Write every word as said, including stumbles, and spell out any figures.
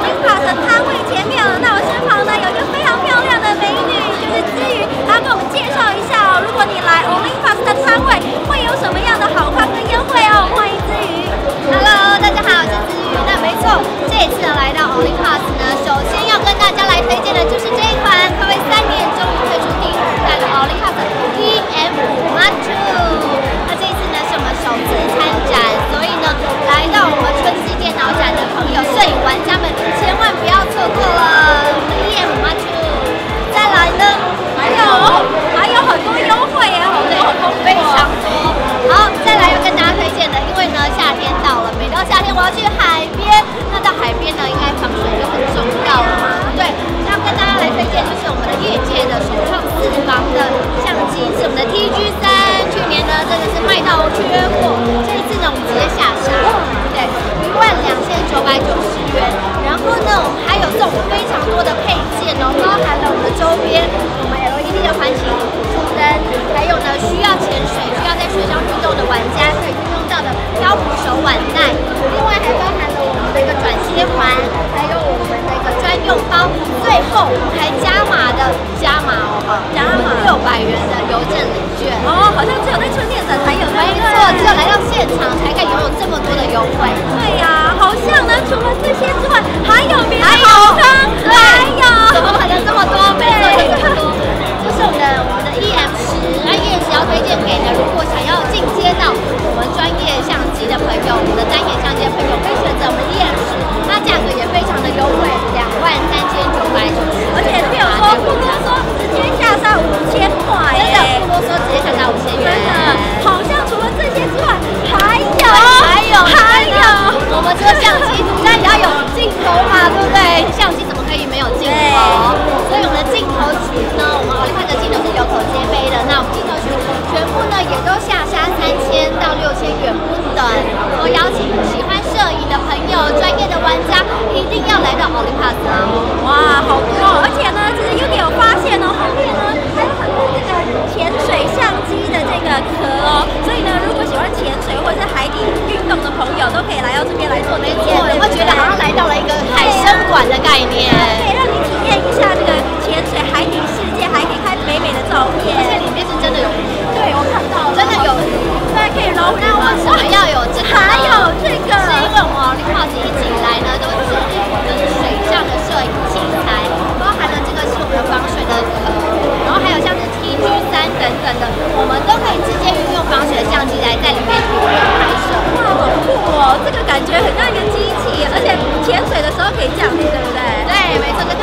Olympus 的摊位前面了。那我身旁呢有一个非常漂亮的美女，就是姿瑜，她要跟我们介绍一下哦。如果你来 Olympus 的摊位，会有什么样的好康跟优惠哦？欢迎姿瑜。 Hello， 大家好，我是姿瑜。那没错，这一次来到 Olympus 呢，首先要跟大家来推荐的就是这一款，它为三年终于推出第五代的 Olympus E M 五 Mark 二。那这一次呢是我们首次参展，所以呢来到我们春季电脑展的朋友、摄影玩家们，千万不要错过了 E M 五 Mark 二。再来呢， 还有还有很多优惠耶，好多好多非常多。好，再来要跟大家推荐的，因为呢夏天到了，每到夏天我要去海边，那到海边呢应该防水就很重要了嘛，对。那要跟大家来推荐就是我们的业界的首创四防的相机，是我们的 T G 三，去年呢真的是卖到缺货，这一次呢我们直接下杀，对，一万两千九百九十元。然后呢我们还有送非常多的配件哦，包含了我们的周边，我们 L E D 的环形主灯，还有呢需要潜水、需要在水上运动的玩家可以运用到的漂浮手腕带，另外还包含了我们的一个转接环，还有我们的一个专用包，最后我们还加码的加码哦，加码六百元的邮政礼券哦，好像只有在春天展才有， 没错，只有来到现场才可以拥有这么多的优惠。 对呀、啊，好像呢，除了这些之外，还有别的好康，还有， 怎么可能这么多？没错，有这么多。就是我们的我们的 E M 十，那 E M 十要推荐给呢，如果想要进阶到我们专业相机的朋友，我们的单眼相机的朋友，可以选择我们 E M 十，那价格也非常的优惠，两万三千九百九十， 而且没有说不啰嗦，直接下杀五千块， 真的不啰嗦，直接下杀五千元。 真的，好像除了这些之外，还有， 还有， 还有， 我们这个相机当然也要有镜头嘛，对不对？相机怎么可以没有镜头？所以我们的镜头群呢，我们Olympus的镜头是有口皆碑的。那我们镜头群全部呢也都下杀三千到六千元不等。我邀请喜欢摄影的朋友、专业的玩家一定要来到Olympus哦。 哇，好多！而且呢，其实 Yuki 有发现哦，后面呢还有很多这个潜水相机的这个壳哦，所以呢，如果喜欢潜水或者是海底运动的朋友，都可以来到这边来做体验。 没错，会觉得好像来到了一个海参馆的概念， 可以让你体验一下这个潜水海底世界，还可以拍美美的照片， 而且里面是真的有鱼。 对，我看到了， 真的有鱼， 对，可以捞鱼。 那为什么要有这个？ 还有这个， 是因为我们Olympus一直以来呢，都致力于就是水上的摄影器材，包含了这个是我们的防水的壳，然后还有像是 T G 三等等的，我们都可以直接运用防水的相机来在里面体验拍摄。 哇，好酷哦！这个感觉很像一个机器，而且潜水的时候可以这样子，对不对？ 对，没错，跟